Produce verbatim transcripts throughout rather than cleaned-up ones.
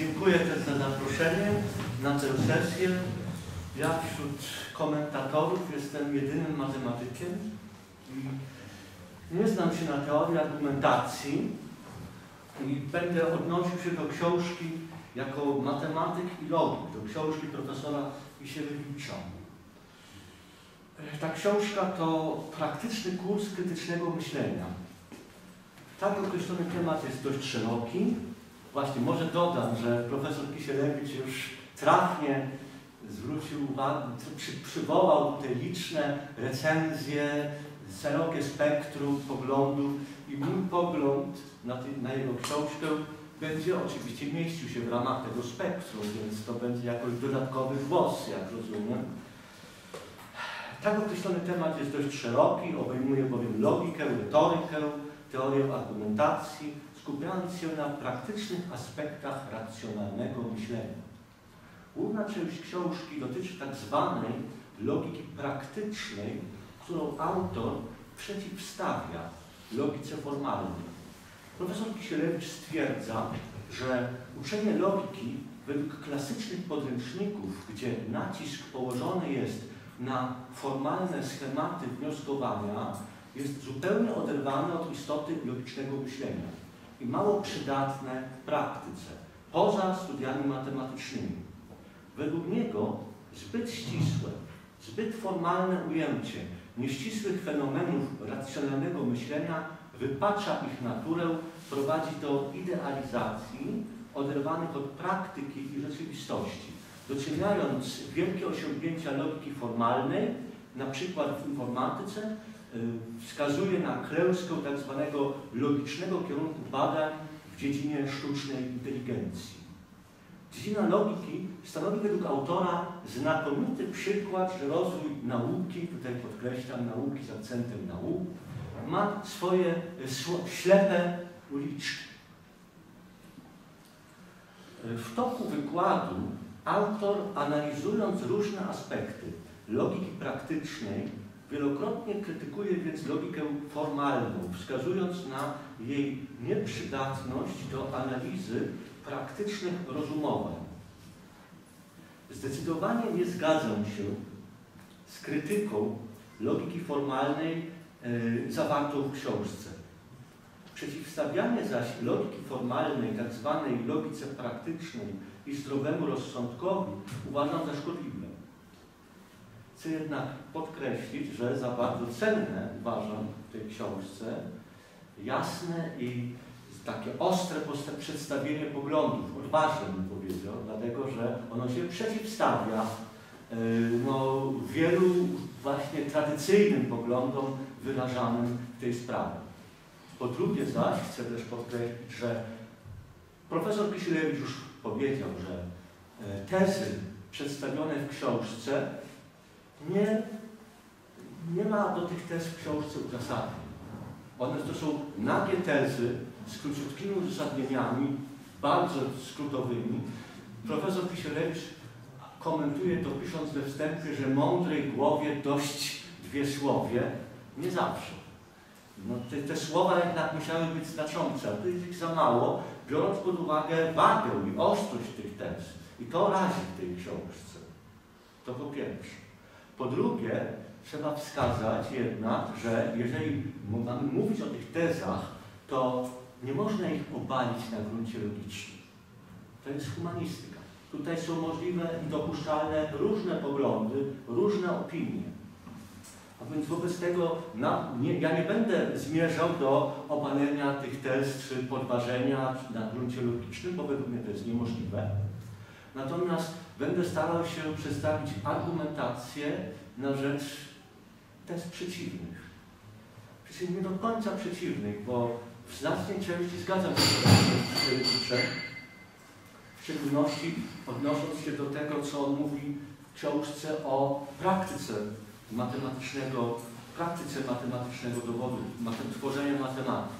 Dziękuję też za zaproszenie na tę sesję. Ja wśród komentatorów jestem jedynym matematykiem i nie znam się na teorii argumentacji i będę odnosił się do książki jako matematyk i logik, do książki profesora Kisielewicza. Ta książka to praktyczny kurs krytycznego myślenia. Tak określony temat jest dość szeroki. Właśnie może dodam, że profesor Kisielewicz już trafnie zwrócił uwagę, przy, przywołał tutaj liczne recenzje, szerokie spektrum poglądów i mój pogląd na, ty, na jego książkę będzie oczywiście mieścił się w ramach tego spektrum, więc to będzie jakoś dodatkowy głos, jak rozumiem. Tak określony temat jest dość szeroki, obejmuje bowiem logikę, retorykę, teorię argumentacji, skupiając się na praktycznych aspektach racjonalnego myślenia. Główna część książki dotyczy tak zwanej logiki praktycznej, którą autor przeciwstawia logice formalnej. Profesor Kisielewicz stwierdza, że uczenie logiki według klasycznych podręczników, gdzie nacisk położony jest na formalne schematy wnioskowania, jest zupełnie oderwane od istoty logicznego myślenia i mało przydatne w praktyce, poza studiami matematycznymi. Według niego zbyt ścisłe, zbyt formalne ujęcie nieścisłych fenomenów racjonalnego myślenia wypacza ich naturę, prowadzi do idealizacji oderwanych od praktyki i rzeczywistości, doceniając wielkie osiągnięcia logiki formalnej, na przykład w informatyce, wskazuje na klęskę tak zwanego logicznego kierunku badań w dziedzinie sztucznej inteligencji. Dziedzina logiki stanowi według autora znakomity przykład, że rozwój nauki, tutaj podkreślam nauki z akcentem nauk, ma swoje ślepe uliczki. W toku wykładu autor, analizując różne aspekty logiki praktycznej, wielokrotnie krytykuje więc logikę formalną, wskazując na jej nieprzydatność do analizy praktycznych rozumowań. Zdecydowanie nie zgadzam się z krytyką logiki formalnej yy, zawartą w książce. Przeciwstawianie zaś logiki formalnej, tak zwanej logice praktycznej i zdrowemu rozsądkowi uważam za szkodliwe. Chcę jednak podkreślić, że za bardzo cenne uważam w tej książce jasne i takie ostre przedstawienie poglądów, odważne bym powiedział, dlatego że ono się przeciwstawia yy, no, wielu właśnie tradycyjnym poglądom wyrażanym w tej sprawie. Po drugie zaś chcę też podkreślić, że profesor Kisielewicz już powiedział, że yy, tezy przedstawione w książce nie, nie ma do tych tez w książce uzasadnień. One to są nagie tezy z króciutkimi uzasadnieniami, bardzo skrótowymi. Profesor Kisielewicz komentuje to, pisząc we wstępie, że mądrej głowie dość dwie słowie. Nie zawsze. No, te, te słowa jednak musiały być znaczące, a to jest ich za mało, biorąc pod uwagę wagę i ostrość tych tez. I to razi w tej książce. To po pierwsze. Po drugie, trzeba wskazać jednak, że jeżeli mamy mówić o tych tezach, to nie można ich obalić na gruncie logicznym. To jest humanistyka. Tutaj są możliwe i dopuszczalne różne poglądy, różne opinie. A więc wobec tego na, nie, ja nie będę zmierzał do obalenia tych tez czy podważenia na gruncie logicznym, bo według mnie to jest niemożliwe. Natomiast będę starał się przedstawić argumentację na rzecz tez przeciwnych. Przeciwnie, nie do końca przeciwnych, bo w znacznej części zgadzam się z Kisielewiczem, w szczególności odnosząc się do tego, co on mówi w książce o praktyce matematycznego, praktyce matematycznego dowodu, tworzenia matematyki.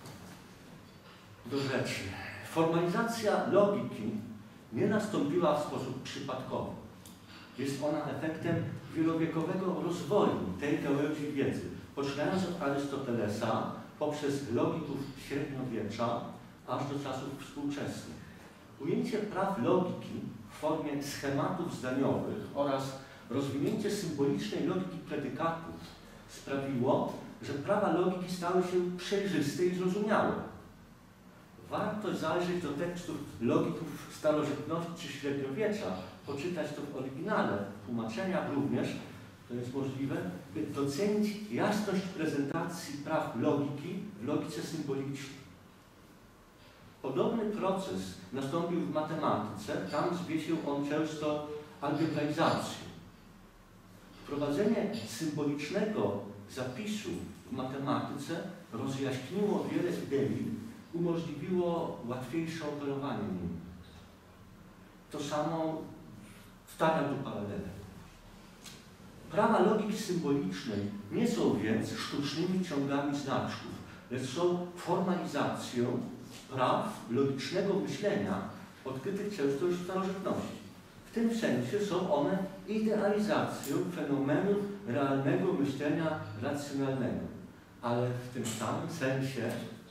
Do rzeczy. Formalizacja logiki nie nastąpiła w sposób przypadkowy. Jest ona efektem wielowiekowego rozwoju tej gałęzi wiedzy, poczynając od Arystotelesa poprzez logików średniowiecza aż do czasów współczesnych. Ujęcie praw logiki w formie schematów zdaniowych oraz rozwinięcie symbolicznej logiki predykatów sprawiło, że prawa logiki stały się przejrzyste i zrozumiałe. Warto zajrzeć do tekstów logików starożytności czy średniowiecza, poczytać to w oryginale, w tłumaczeniach również, to jest możliwe, by docenić jasność prezentacji praw logiki w logice symbolicznej. Podobny proces nastąpił w matematyce, tam zwie się on często algebraizacją. Wprowadzenie symbolicznego zapisu w matematyce rozjaśniło wiele idei, umożliwiło łatwiejsze operowanie nim. To samo stawia tu paralelę. Prawa logiki symbolicznej nie są więc sztucznymi ciągami znaczków, lecz są formalizacją praw logicznego myślenia odkrytych często już w starożytności. W tym sensie są one idealizacją fenomenu realnego myślenia racjonalnego. Ale w tym samym sensie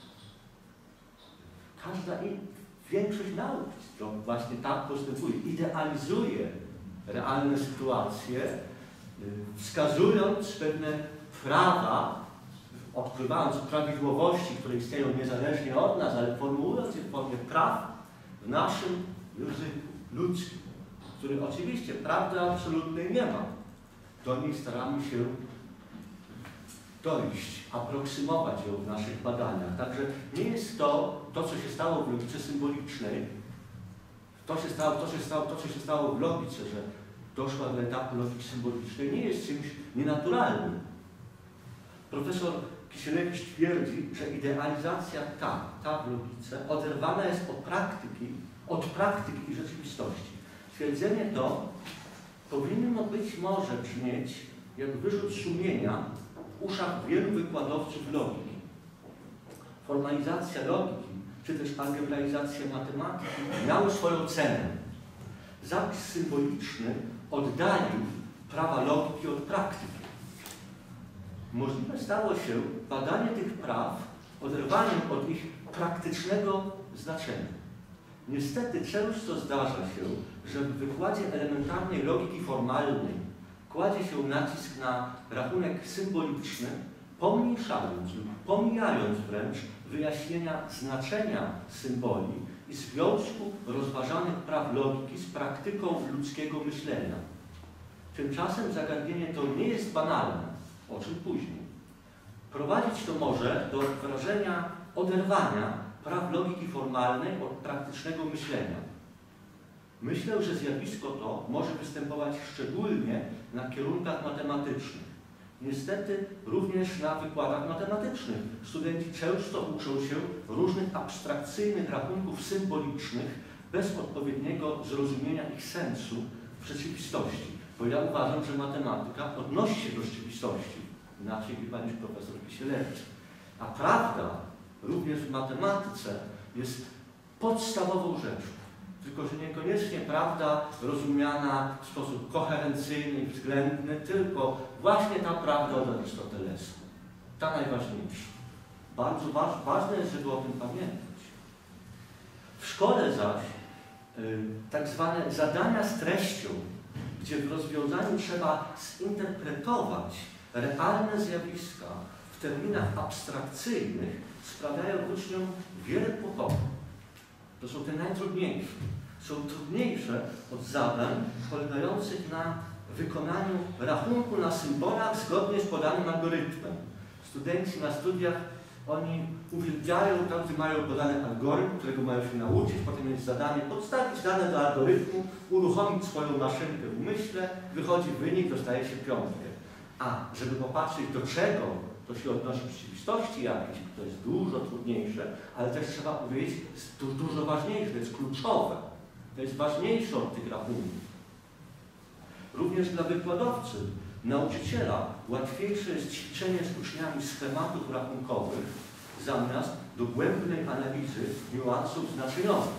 każda i większość nauk to właśnie tak postępuje. Idealizuje realne sytuacje, wskazując pewne prawa, odkrywając prawidłowości, które istnieją niezależnie od nas, ale formułując je w formie praw w naszym języku ludzkim, który oczywiście prawdy absolutnej nie ma. Do niej staramy się dojść, aproksymować ją w naszych badaniach. Także nie jest to, to co się stało w logice symbolicznej, to, się stało, to, się stało, to co się stało w logice, że doszła do etapu logiki symbolicznej, nie jest czymś nienaturalnym. Profesor Kisielewicz twierdzi, że idealizacja ta, ta w logice oderwana jest od praktyki, od praktyki i rzeczywistości. Twierdzenie to powinno być może brzmieć jak wyrzut sumienia w uszach wielu wykładowców logiki. Formalizacja logiki, czy też algebraizacja matematyki miały swoją cenę. Zapis symboliczny oddalił prawa logiki od praktyki. Możliwe stało się badanie tych praw oderwaniem od ich praktycznego znaczenia. Niestety często zdarza się, że w wykładzie elementarnej logiki formalnej kładzie się nacisk na rachunek symboliczny, pomniejszając lub pomijając wręcz wyjaśnienia znaczenia symboli i związku rozważanych praw logiki z praktyką ludzkiego myślenia. Tymczasem zagadnienie to nie jest banalne, o czym później. Prowadzić to może do wrażenia oderwania praw logiki formalnej od praktycznego myślenia. Myślę, że zjawisko to może występować szczególnie na kierunkach matematycznych. Niestety również na wykładach matematycznych studenci często uczą się różnych abstrakcyjnych rachunków symbolicznych bez odpowiedniego zrozumienia ich sensu w rzeczywistości. Bo ja uważam, że matematyka odnosi się do rzeczywistości, inaczej chyba niż profesor Kisielewicz. A prawda również w matematyce jest podstawową rzeczą. Tylko że niekoniecznie prawda rozumiana w sposób koherencyjny i względny, tylko właśnie ta prawda od Arystotelesa. Ta najważniejsza. Bardzo waż, ważne jest, żeby o tym pamiętać. W szkole zaś y, tak zwane zadania z treścią, gdzie w rozwiązaniu trzeba zinterpretować realne zjawiska w terminach abstrakcyjnych, sprawiają uczniom wiele kłopotów. To są te najtrudniejsze. Są trudniejsze od zadań polegających na wykonaniu rachunku na symbolach zgodnie z podanym algorytmem. Studenci na studiach, oni uwielbiają, tam gdzie mają podany algorytm, którego mają się nauczyć, potem jest zadanie podstawić dane do algorytmu, uruchomić swoją maszynkę w umyśle, wychodzi wynik, dostaje się piątkę. A żeby popatrzeć do czego to się odnosi w rzeczywistości jakiejś, to jest dużo trudniejsze, ale też trzeba powiedzieć, to dużo ważniejsze, to jest kluczowe. To jest ważniejsze od tych rachunków. Również dla wykładowcy, nauczyciela łatwiejsze jest ćwiczenie z uczniami schematów rachunkowych zamiast dogłębnej analizy niuansów znaczeniowych.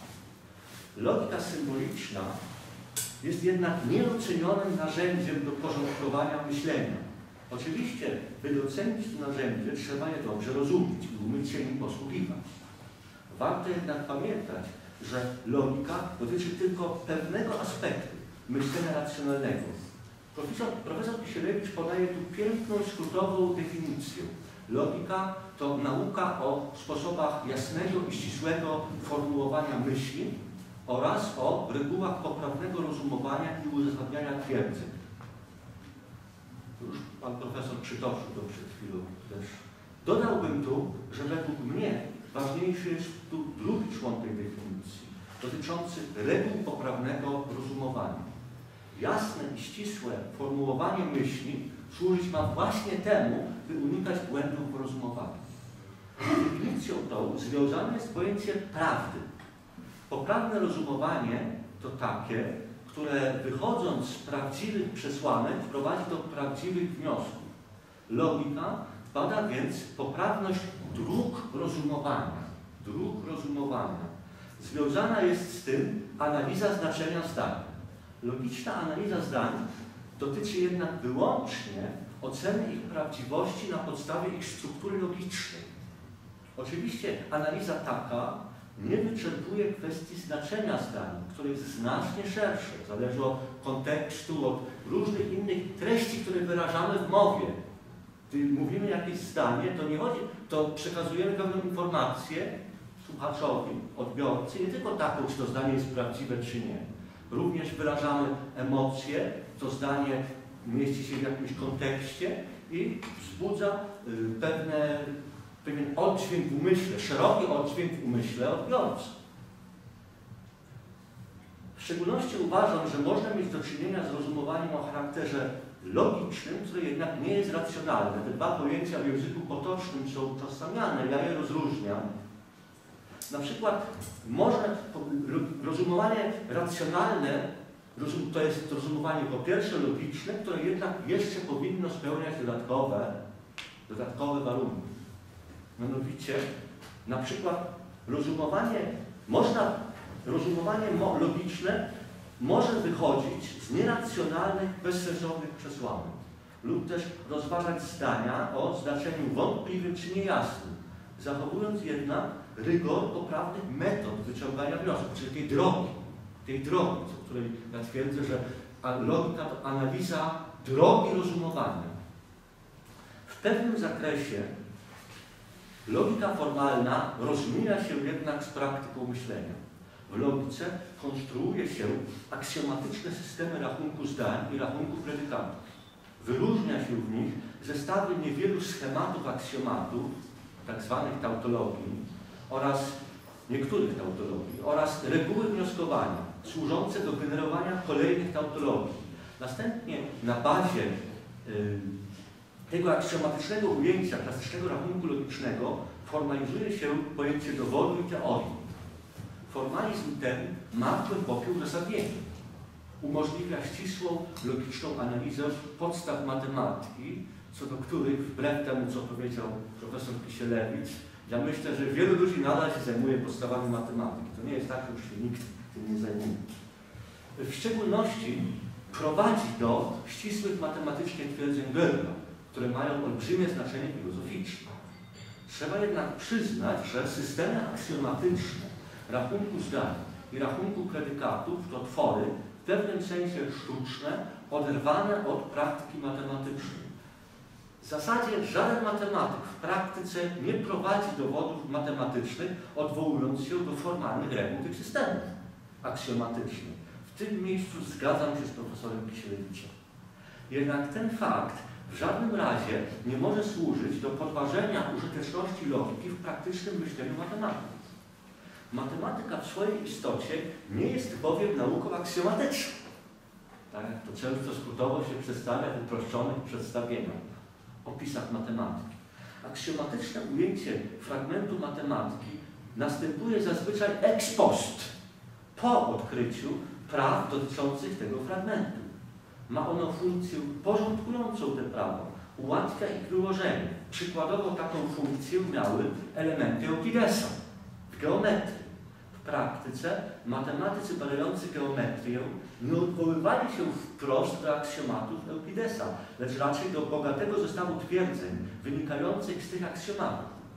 Logika symboliczna jest jednak nieocenionym narzędziem do porządkowania myślenia. Oczywiście, by docenić to narzędzie, trzeba je dobrze rozumieć i umieć się nim posługiwać. Warto jednak pamiętać, że logika dotyczy tylko pewnego aspektu myślenia racjonalnego. Profesor, profesor Kisielewicz podaje tu piękną, skrótową definicję. Logika to nauka o sposobach jasnego i ścisłego formułowania myśli oraz o regułach poprawnego rozumowania i uzasadniania twierdzeń. Już pan profesor przytoczył to przed chwilą też. Dodałbym tu, że według mnie ważniejszy jest tu drugi człon tej definicji, dotyczący reguł poprawnego rozumowania. Jasne i ścisłe formułowanie myśli służyć ma właśnie temu, by unikać błędów w rozumowaniu. Z definicją tą związane jest pojęcie prawdy. Poprawne rozumowanie to takie, które wychodząc z prawdziwych przesłanek prowadzi do prawdziwych wniosków. Logika bada więc poprawność dróg rozumowania. Dróg rozumowania. Związana jest z tym analiza znaczenia zdań. Logiczna analiza zdań dotyczy jednak wyłącznie oceny ich prawdziwości na podstawie ich struktury logicznej. Oczywiście analiza taka nie wyczerpuje kwestii znaczenia zdań, które jest znacznie szersze. Zależy od kontekstu, od różnych innych treści, które wyrażamy w mowie. Gdy mówimy jakieś zdanie, to nie chodzi, to przekazujemy pewną informację słuchaczowi, odbiorcy, nie tylko taką, czy to zdanie jest prawdziwe, czy nie. Również wyrażamy emocje, to zdanie mieści się w jakimś kontekście i wzbudza y, pewne, pewien oddźwięk w umyśle, szeroki oddźwięk w umyśle odbiorcy. W szczególności uważam, że można mieć do czynienia z rozumowaniem o charakterze logicznym, które jednak nie jest racjonalne. Te dwa pojęcia w języku potocznym są utożsamiane, ja je rozróżniam. Na przykład można, rozumowanie racjonalne, to jest rozumowanie po pierwsze logiczne, które jednak jeszcze powinno spełniać dodatkowe, dodatkowe warunki. Mianowicie, na przykład rozumowanie, można, rozumowanie logiczne może wychodzić z nieracjonalnych, bezsensownych przesłanek lub też rozważać zdania o znaczeniu wątpliwym czy niejasnym, zachowując jednak rygor poprawnych metod wyciągania wniosków, czyli tej drogi, tej drogi, o której ja twierdzę, że logika to analiza drogi rozumowania. W pewnym zakresie logika formalna rozmija się jednak z praktyką myślenia. W logice konstruuje się aksjomatyczne systemy rachunku zdań i rachunku predykatów. Wyróżnia się w nich zestawy niewielu schematów aksjomatów, tak zwanych tautologii, oraz niektórych tautologii, oraz reguły wnioskowania, służące do generowania kolejnych tautologii. Następnie na bazie y, tego aksjomatycznego ujęcia klasycznego rachunku logicznego formalizuje się pojęcie dowodu i teorii. Formalizm ten ma głębokie uzasadnienie. Umożliwia ścisłą, logiczną analizę podstaw matematyki, co do których, wbrew temu, co powiedział profesor Kisielewicz, ja myślę, że wielu ludzi nadal się zajmuje podstawami matematyki. To nie jest tak, że już się nikt tym nie zajmuje. W szczególności prowadzi do ścisłych matematycznie twierdzeń Gödela, które mają olbrzymie znaczenie filozoficzne. Trzeba jednak przyznać, że systemy aksjomatyczne rachunku zdań i rachunku predykatów to twory w pewnym sensie sztuczne, oderwane od praktyki matematycznej. W zasadzie żaden matematyk w praktyce nie prowadzi dowodów matematycznych, odwołując się do formalnych reguł tych systemów aksjomatycznych. W tym miejscu zgadzam się z profesorem Kisielewiczem. Jednak ten fakt w żadnym razie nie może służyć do podważenia użyteczności logiki w praktycznym myśleniu matematyki. Matematyka w swojej istocie nie jest bowiem nauką aksjomatyczną. Tak jak to często skrótowo się przedstawia w uproszczonych przedstawieniach, opisach matematyki. Aksjomatyczne ujęcie fragmentu matematyki następuje zazwyczaj ex post, po odkryciu praw dotyczących tego fragmentu. Ma ono funkcję porządkującą te prawa, ułatwia ich wyłożenie. Przykładowo taką funkcję miały elementy Eukidesa w geometrii. W praktyce matematycy badający geometrię nie odwoływali się wprost do aksjomatów Eukidesa, lecz raczej do bogatego zestawu twierdzeń wynikających z tych aksjomatów.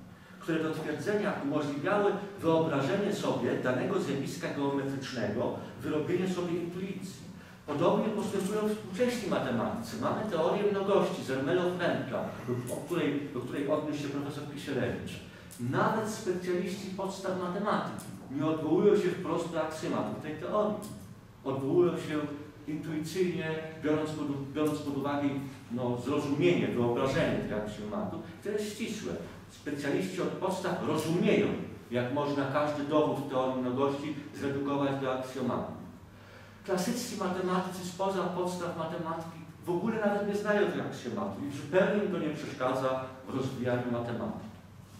które do twierdzenia umożliwiały wyobrażenie sobie danego zjawiska geometrycznego, wyrobienie sobie intuicji. Podobnie postępują współcześni matematycy. Mamy teorię mnogości Zermelo-Frenka, do której, do której odniósł się profesor Kisielewicz. Nawet specjaliści podstaw matematyki nie odwołują się wprost do aksjomatów tej teorii. Odwołują się intuicyjnie, biorąc pod, biorąc pod uwagę no, zrozumienie, wyobrażenie tych aksjomatów, które jest ścisłe. Specjaliści od podstaw rozumieją, jak można każdy dowód w teorii mnogości zredukować do aksjomatu. Klasyccy matematycy spoza podstaw matematyki w ogóle nawet nie znają tych aksjomatów i zupełnie im to nie przeszkadza w rozwijaniu matematyki.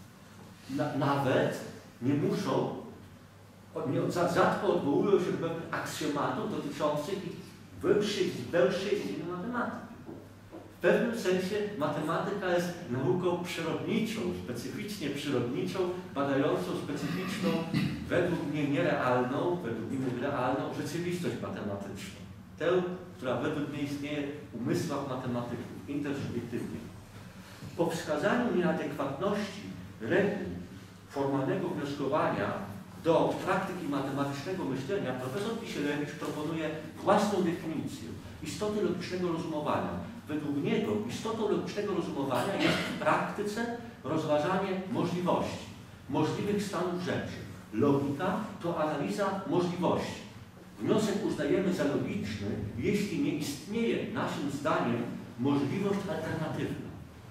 Na, nawet nie muszą, nie, rzadko odwołują się do pewnych aksjomatów dotyczących ich wyższych, dalszej dziedziny matematyki. W pewnym sensie matematyka jest nauką przyrodniczą, specyficznie przyrodniczą, badającą specyficzną, według mnie nierealną, według innych realną rzeczywistość matematyczną. Tę, która według mnie istnieje w umysłach matematyków, intersubiektywnie. Po wskazaniu nieadekwatności reguł formalnego wnioskowania do praktyki matematycznego myślenia profesor Kisielewicz proponuje własną definicję istoty logicznego rozumowania. Według niego istotą logicznego rozumowania jest w praktyce rozważanie możliwości, możliwych stanów rzeczy. Logika to analiza możliwości. Wniosek uznajemy za logiczny, jeśli nie istnieje naszym zdaniem możliwość alternatywna.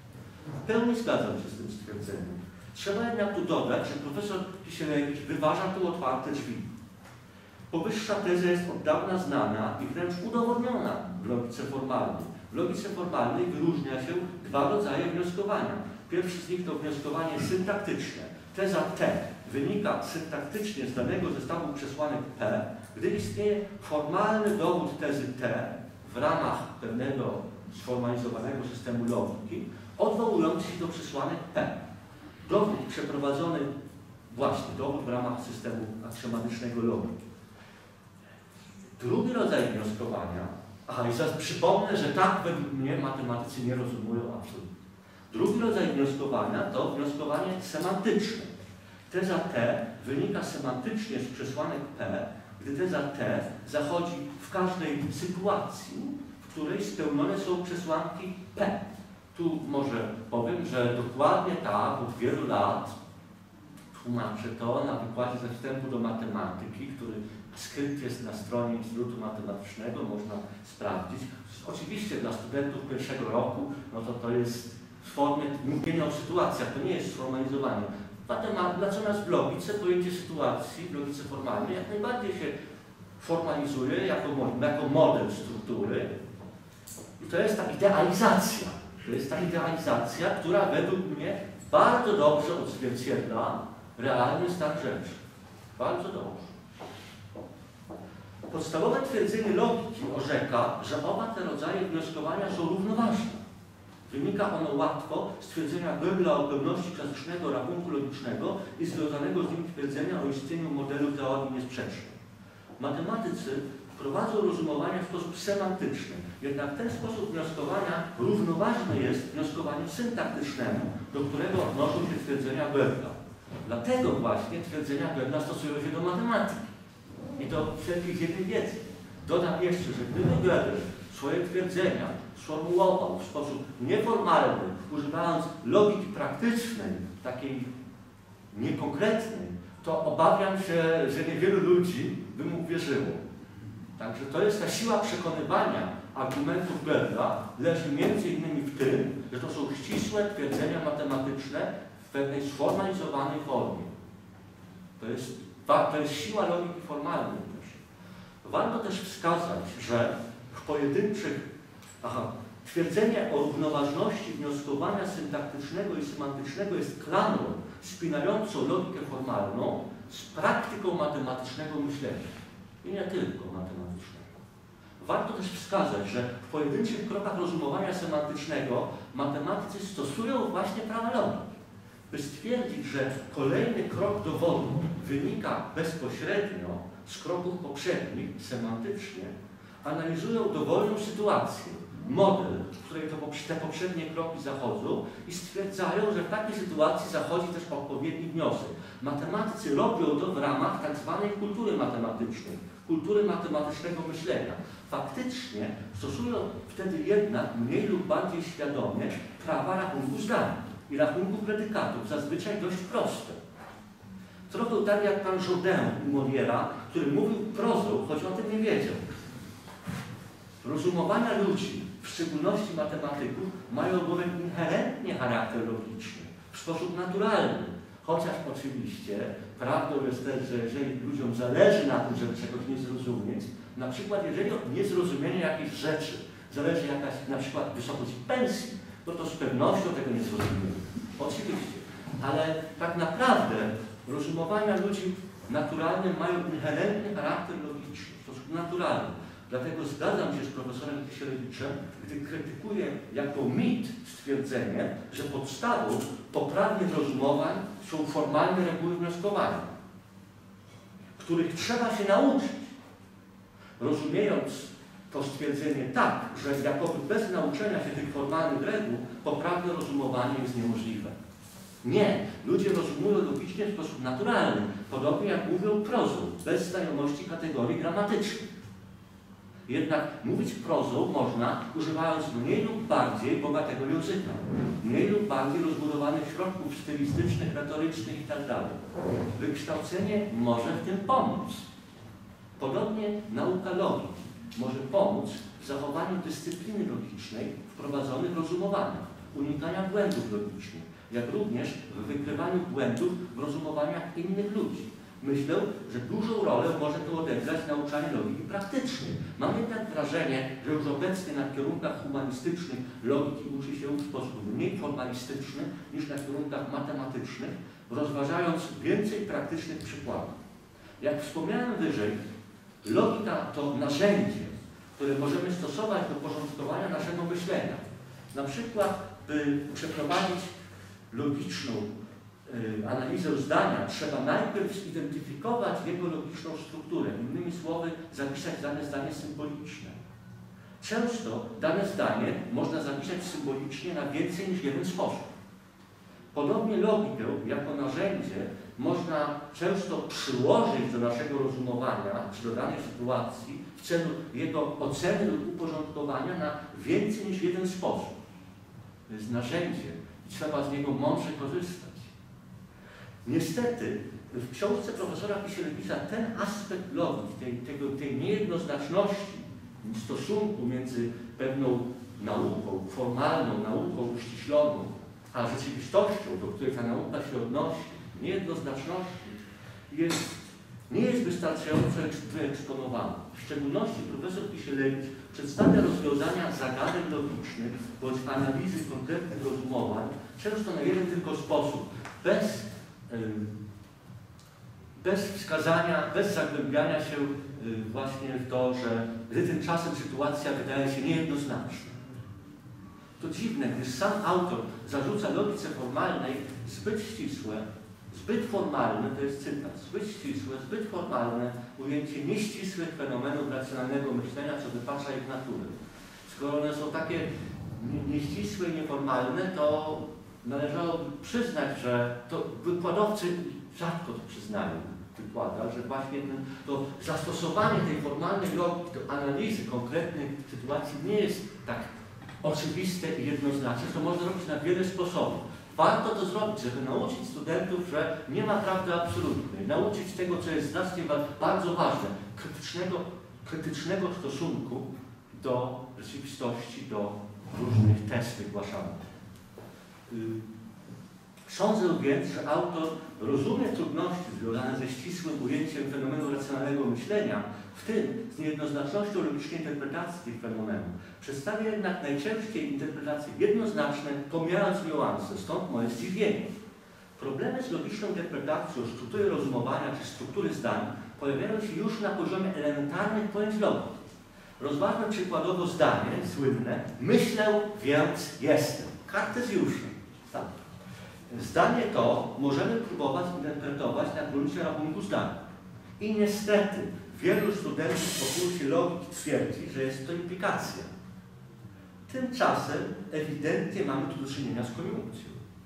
W pełni zgadzam się z tym stwierdzeniem. Trzeba jednak tu dodać, że profesor Kisielewicz wyważa tu otwarte drzwi. Powyższa teza jest od dawna znana i wręcz udowodniona w logice formalnej. W logice formalnej wyróżnia się dwa rodzaje wnioskowania. Pierwszy z nich to wnioskowanie syntaktyczne. Teza T wynika syntaktycznie z danego zestawu przesłanek P, gdy istnieje formalny dowód tezy T w ramach pewnego sformalizowanego systemu logiki, odwołujący się do przesłanek P. Dowód przeprowadzony, właśnie dowód w ramach systemu aksjomatycznego logiki. Drugi rodzaj wnioskowania, aha, i zaraz przypomnę, że tak według mnie matematycy nie rozumują absolutnie. Drugi rodzaj wnioskowania to wnioskowanie semantyczne. Teza T wynika semantycznie z przesłanek P, gdy teza T zachodzi w każdej sytuacji, w której spełnione są przesłanki P. Tu może powiem, że dokładnie tak od wielu lat tłumaczę to na wykładzie ze wstępu do matematyki, który skrypt jest na stronie Instytutu Matematycznego, można sprawdzić. Oczywiście dla studentów pierwszego roku, no to to jest w formie mówienia o sytuacjach, to nie jest sformalizowanie. Natomiast w logice pojęcie sytuacji, w logice formalnej jak najbardziej się formalizuje jako, jako model struktury. I to jest ta idealizacja. To jest ta idealizacja, która według mnie bardzo dobrze odzwierciedla realny stan rzeczy. Bardzo dobrze. Podstawowe twierdzenie logiki orzeka, że oba te rodzaje wnioskowania są równoważne. Wynika ono łatwo z twierdzenia Goebbela o pełności klasycznego rachunku logicznego i związanego z nim twierdzenia o istnieniu modelu teorii niesprzecznej. Matematycy prowadzą rozumowania w sposób semantyczny, jednak ten sposób wnioskowania równoważny jest wnioskowaniu syntaktycznemu, do którego odnoszą się twierdzenia Goebbela. Dlatego właśnie twierdzenia Goebbela stosują się do matematyki i do wszelkiej dziednej wiedzy. Dodam jeszcze, że gdyby Goebbel swoje twierdzenia sformułował w sposób nieformalny, używając logiki praktycznej, takiej niekonkretnej, to obawiam się, że niewielu ludzi by mu wierzyło. Także to jest ta siła przekonywania argumentów Goebbela, leży między innymi w tym, że to są ścisłe twierdzenia matematyczne w pewnej sformalizowanej formie. To jest, to jest siła logiki formalnej też. Warto też wskazać, że w pojedynczych aha, twierdzenie o równoważności wnioskowania syntaktycznego i semantycznego jest klamrą spinającą logikę formalną z praktyką matematycznego myślenia. I nie tylko matematycznego. Warto też wskazać, że w pojedynczych krokach rozumowania semantycznego matematycy stosują właśnie prawa logiki. By stwierdzić, że kolejny krok dowodu wynika bezpośrednio z kroków poprzednich, semantycznie, analizują dowolną sytuację, model, w której to, te poprzednie kroki zachodzą i stwierdzają, że w takiej sytuacji zachodzi też odpowiedni wniosek. Matematycy robią to w ramach tak zwanej kultury matematycznej, kultury matematycznego myślenia. Faktycznie stosują wtedy jednak mniej lub bardziej świadomie prawa rachunku zdań i rachunku predykatów, zazwyczaj dość proste. Trochę tak jak pan Jourdain u Molière'a, który mówił prozą, choć o tym nie wiedział. Rozumowania ludzi, w szczególności matematyków, mają bowiem inherentnie charakter logiczny, w sposób naturalny. Chociaż oczywiście prawdą jest też, że jeżeli ludziom zależy na tym, żeby czegoś nie zrozumieć, na przykład jeżeli od niezrozumienia jakiejś rzeczy zależy jakaś na przykład wysokość pensji, no to z pewnością tego nie zrozumiemy. Oczywiście. Ale tak naprawdę rozumowania ludzi naturalne mają inherentny charakter logiczny, w sposób naturalny. Dlatego zgadzam się z profesorem Kisierewiczem, gdy krytykuje jako mit stwierdzenie, że podstawą poprawnych rozumowań są formalne reguły wnioskowania, których trzeba się nauczyć. Rozumiejąc to stwierdzenie tak, że jakoby bez nauczenia się tych formalnych reguł poprawne rozumowanie jest niemożliwe. Nie. Ludzie rozumują logicznie w sposób naturalny, podobnie jak mówią prozą, bez znajomości kategorii gramatycznych. Jednak mówić prozą można, używając mniej lub bardziej bogatego języka, mniej lub bardziej rozbudowanych środków stylistycznych, retorycznych itd. Wykształcenie może w tym pomóc. Podobnie nauka logiki może pomóc w zachowaniu dyscypliny logicznej wprowadzonych w rozumowaniach, unikania błędów logicznych, jak również w wykrywaniu błędów w rozumowaniach innych ludzi. Myślę, że dużą rolę może tu odegrać nauczanie logiki praktycznej. Mam jednak wrażenie, że już obecnie na kierunkach humanistycznych logiki uczy się w sposób mniej formalistyczny niż na kierunkach matematycznych, rozważając więcej praktycznych przykładów. Jak wspomniałem wyżej, logika to narzędzie, które możemy stosować do porządkowania naszego myślenia. Na przykład, by przeprowadzić logiczną analizę zdania, trzeba najpierw zidentyfikować jego logiczną strukturę, innymi słowy zapisać dane zdanie symboliczne. Często dane zdanie można zapisać symbolicznie na więcej niż jeden sposób. Podobnie logikę jako narzędzie można często przyłożyć do naszego rozumowania czy do danej sytuacji w celu jego oceny lub uporządkowania na więcej niż jeden sposób. To jest narzędzie i trzeba z niego mądrze korzystać. Niestety, w książce profesora Kisierewicza ten aspekt logiki, tej, tego, tej niejednoznaczności stosunku między pewną nauką, formalną nauką uściśloną, a rzeczywistością, do której ta nauka się odnosi, niejednoznaczności, jest, nie jest wystarczająco wyeksponowana. W szczególności profesor Kisierewicz przedstawia rozwiązania zagadek logicznych bądź analizy konkretnych rozumowań często na jeden tylko sposób, bez bez wskazania, bez zagłębiania się właśnie w to, że gdy tymczasem sytuacja wydaje się niejednoznaczna. To dziwne, gdyż sam autor zarzuca logice formalnej zbyt ścisłe, zbyt formalne, to jest cytat, zbyt ścisłe, zbyt formalne ujęcie nieścisłych fenomenów racjonalnego myślenia, co wypacza ich natury. Skoro one są takie nieścisłe i nieformalne, to należałoby przyznać, że to wykładowcy rzadko to przyznają w wykładach, że właśnie ten, to zastosowanie tej formalnej logiki do analizy konkretnych sytuacji nie jest tak oczywiste i jednoznaczne, to można robić na wiele sposobów. Warto to zrobić, żeby nauczyć studentów, że nie ma prawdy absolutnej, nauczyć tego, co jest znacznie bardzo ważne, krytycznego, krytycznego stosunku do rzeczywistości, do różnych tez wygłaszanych. Sądzę więc, że autor rozumie trudności związane ze ścisłym ujęciem fenomenu racjonalnego myślenia, w tym z niejednoznacznością logicznej interpretacji tych fenomenów. Przedstawia jednak najczęściej interpretacje jednoznaczne, pomijając niuanse, stąd moje zdziwienie. Problemy z logiczną interpretacją struktury rozumowania czy struktury zdań pojawiają się już na poziomie elementarnych pojęć logiki. Rozważmy przykładowo zdanie słynne: myślę, więc jestem. Kartezjuszem. Tak. Zdanie to możemy próbować interpretować na gruncie rachunku zdań. I niestety wielu studentów po kursie logiki twierdzi, że jest to implikacja. Tymczasem ewidentnie mamy tu do czynienia z koniunkcją.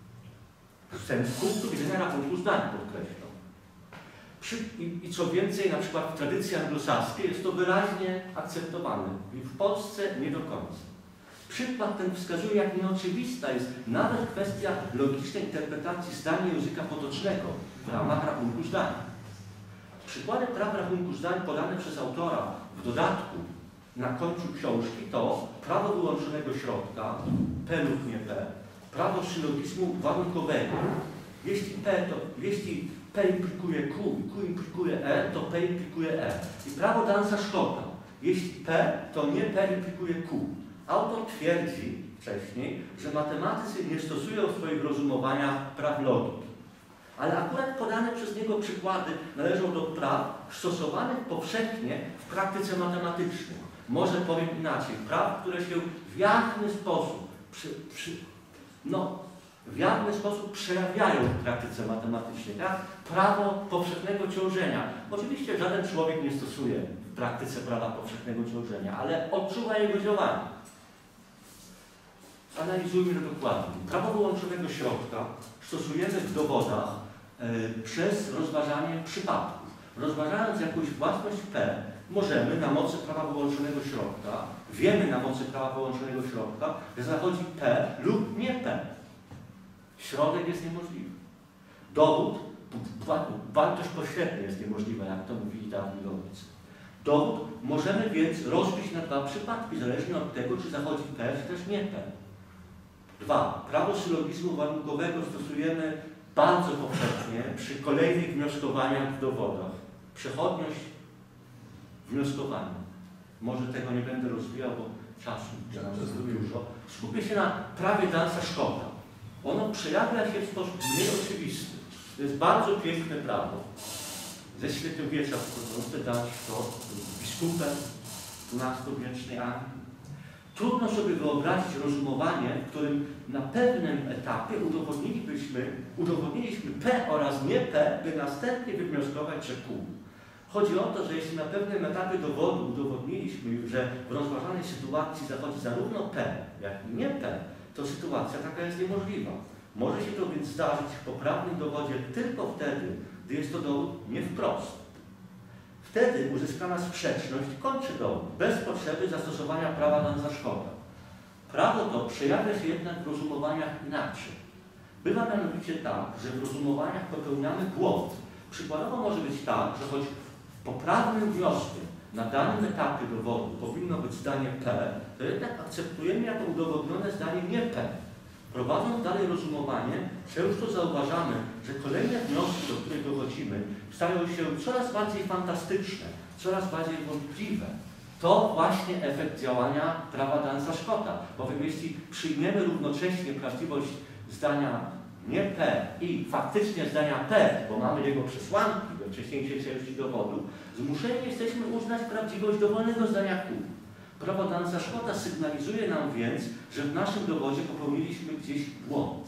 Z punktu widzenia rachunku zdań, podkreślam. Przy, i, I co więcej, na przykład w tradycji anglosaskiej jest to wyraźnie akceptowane. I w Polsce nie do końca. Przykład ten wskazuje, jak nieoczywista jest nawet kwestia logicznej interpretacji zdania języka potocznego w ramach rachunku zdań. Przykłady praw rachunku zdań podane przez autora w dodatku na końcu książki to prawo wyłączonego środka, P lub nie P, prawo sylogizmu warunkowego. Jeśli P, to, jeśli P implikuje Q i Q implikuje E, to P implikuje E. I prawo Dansa-Scotta. Jeśli P, to nie P implikuje Q. Autor twierdzi wcześniej, że matematycy nie stosują w swoich rozumowaniach praw logiki. Ale akurat podane przez niego przykłady należą do praw stosowanych powszechnie w praktyce matematycznej. Może powiem inaczej, praw, które się w jawny sposób, przy, przy, no, w jawny sposób przejawiają w praktyce matematycznej. Tak? Prawo powszechnego ciążenia. Oczywiście żaden człowiek nie stosuje w praktyce prawa powszechnego ciążenia, ale odczuwa jego działanie. Analizujmy to dokładnie. Prawo wyłączonego środka stosujemy w dowodach y, przez rozważanie przypadków. Rozważając jakąś własność P, możemy na mocy prawa wyłączonego środka, wiemy na mocy prawa wyłączonego środka, że zachodzi P lub nie P. Środek jest niemożliwy. Dowód, wartość pośrednia jest niemożliwa, jak to mówili dawni logicy. Dowód możemy więc rozbić na dwa przypadki, zależnie od tego, czy zachodzi P, czy też nie P. Dwa. Prawo sylogizmu warunkowego stosujemy bardzo powszechnie przy kolejnych wnioskowaniach w dowodach. Przechodniość wnioskowania. Może tego nie będę rozwijał, bo czasu jest dużo. Skupię się na prawie Dansa-Scotta. Ono przejawia się w sposób mniej oczywisty. To jest bardzo piękne prawo. Ze średniowiecza pochodzące Dansa-Scott, biskupem dwunastowiecznej Anglii. Trudno sobie wyobrazić rozumowanie, w którym na pewnym etapie udowodnilibyśmy, udowodniliśmy P oraz nie P, by następnie wywnioskować, że Q. Chodzi o to, że jeśli na pewnym etapie dowodu udowodniliśmy, że w rozważanej sytuacji zachodzi zarówno P, jak i nie P, to sytuacja taka jest niemożliwa. Może się to więc zdarzyć w poprawnym dowodzie tylko wtedy, gdy jest to dowód nie wprost. Wtedy uzyskana sprzeczność kończy dowód, bez potrzeby zastosowania prawa Dansa-Scotta. Prawo to przejawia się jednak w rozumowaniach inaczej. Bywa mianowicie tak, że w rozumowaniach popełniamy błąd. Przykładowo może być tak, że choć w poprawnym wniosku na danym etapie dowodu powinno być zdanie P, to jednak akceptujemy jako udowodnione zdanie nie P. Prowadząc dalej rozumowanie, często zauważamy, że kolejne wnioski, do których dochodzimy, stają się coraz bardziej fantastyczne, coraz bardziej wątpliwe. To właśnie efekt działania prawa Dansa-Scotta, bowiem jeśli przyjmiemy równocześnie prawdziwość zdania nie P i faktycznie zdania P, bo mamy jego przesłanki we wcześniejszej części dowodu, zmuszeni jesteśmy uznać prawdziwość dowolnego zdania Q. Prawo Dansa-Scotta sygnalizuje nam więc, że w naszym dowodzie popełniliśmy gdzieś błąd.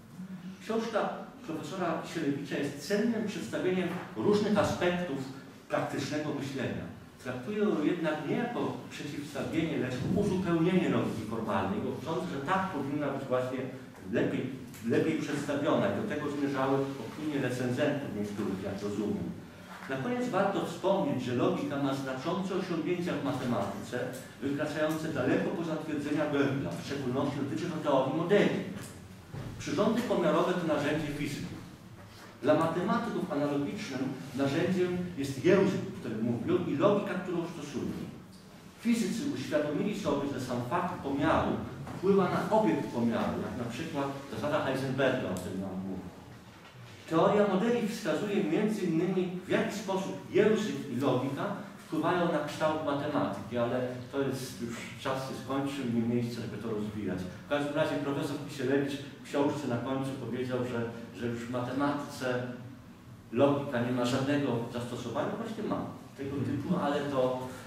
Książka profesora Kisielewicza jest cennym przedstawieniem różnych aspektów praktycznego myślenia. Traktuje ją jednak nie jako przeciwstawienie, lecz uzupełnienie logiki formalnej, bo sądzę, że tak powinna być właśnie lepiej, lepiej przedstawiona. I do tego zmierzały opinie recenzentów niektórych, jak rozumiem. Na koniec warto wspomnieć, że logika ma znaczące osiągnięcia w matematyce, wykraczające daleko poza twierdzenia Gödela, w szczególności dotyczy to teorii modeli. Przyrządy pomiarowe to narzędzie fizyki. Dla matematyków analogicznym narzędziem jest język, o którym mówią, i logika, którą stosują. Fizycy uświadomili sobie, że sam fakt pomiaru wpływa na obiekt pomiaru, jak na przykład zasada Heisenberga, o tym nam mówi. Teoria modeli wskazuje między innymi, w jaki sposób język i logika wpływają na kształt matematyki, ale to jest już czas się skończył, nie miejsce, żeby to rozwijać. W każdym razie profesor Kisielewicz w książce na końcu powiedział, że, że już w matematyce logika nie ma żadnego zastosowania, właśnie ma tego typu, ale to